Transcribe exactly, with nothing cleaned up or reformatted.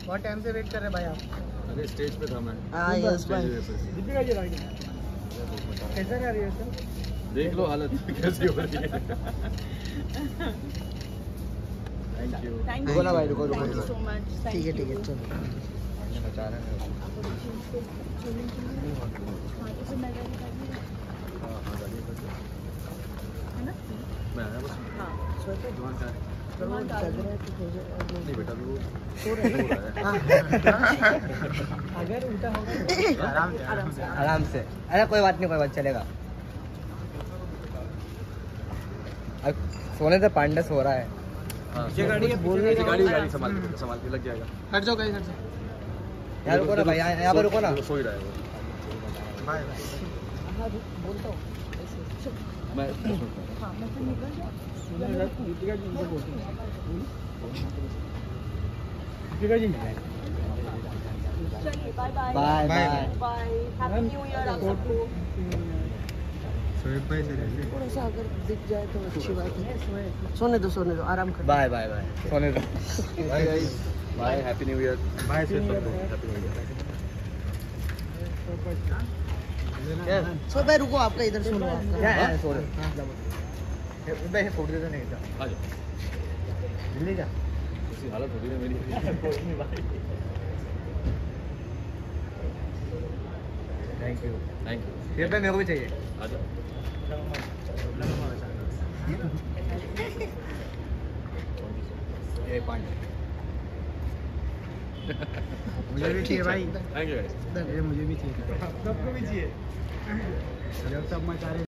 बहुत टाइम से वेट कर रहे भाई आप। अरे स्टेज पे था मैं। हाँ यस भाई। दिखेगा ये राइड कैसा कर रही है सर? देख लो हालत कैसी हो रही है। Thank you. रुको ना भाई, रुको रुको थैंक यू सो मच। ठीक है ठीक है चलो। बचा रहे हैं। मैं आया बस। हाँ दुकान का है। नहीं बेटा वो सो रहे हैं। अगर उल्टा होगा आराम से आराम से आराम से। अरे कोई बात नहीं, कोई बात चलेगा। अब सोने से पांडे सो रहा है। हाँ ये गाड़ी है, बोल पीछे रही गाड़ी गाड़ी है। गाड़ी संभाल के संभाल के लग जाएगा। हट जाओ गाइस, हट जाओ। यार रुको ना भाई, यहाँ यहाँ पे रुको ना। सो ही रहा है वो। Bye bye. हाँ बोलता हूँ मैं हाँ मैं फिर निकल जाऊँ। दीपिका जी इनको बोलते हैं। दीपिका जी मिले। चलिए bye bye bye bye. Bye. Happy new year आप सबको। थोड़ा सा अगर दिख जाए तो अच्छी बात है। सोने दो सोने दो, आराम कर। Bye bye bye. सोने दो। Bye guys. Bye happy new year. Bye happy new year. So भाई रुको, आपका इधर सुनो आपका। क्या है सो रहे? भाई फोड़ दे तो नहीं था। आ जाओ। दिल्ली जा। ऐसी हालत हो रही है मेरी। Thank you. Thank you. ये पे मेरे को भी चाहिए। आ जाओ। ये पाँच। मुझे भी चाहिए भाई। Thank you guys. ये मुझे भी चाहिए, सबको भी चाहिए। जब सब मचा रहे